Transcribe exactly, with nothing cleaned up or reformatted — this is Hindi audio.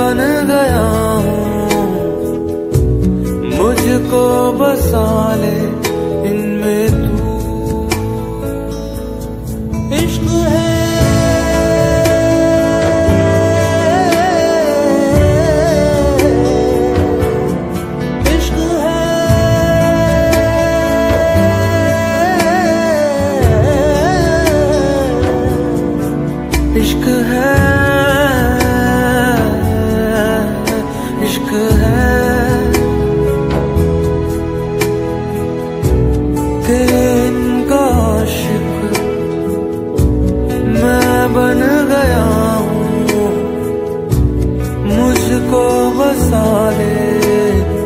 बन गया हूँ, मुझको बसा ले इनमें तू। इश्क है इश्क है इश्क है इश्क है तेरे इनका आशिक मैं बन गया हूँ, मुझको बसा ले